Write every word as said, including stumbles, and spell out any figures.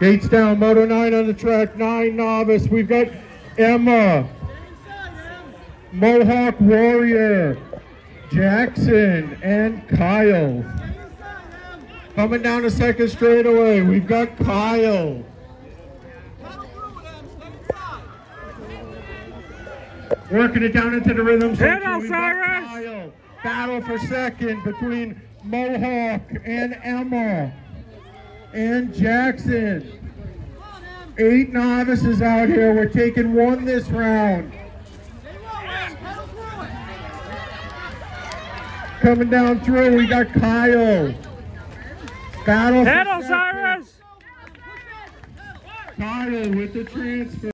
Gates down, Moto nine on the track, nine Novice. We've got Emma, Mohawk Warrior, Jackson, and Kyle. Coming down the second straightaway, we've got Kyle. Working it down into the rhythm section, we've got Kyle. Battle for second between Mohawk and Emma and Jackson. Eight novices out here. We're taking one this round. Coming down through, we got Kyle. Battle for second. Kyle with the transfer.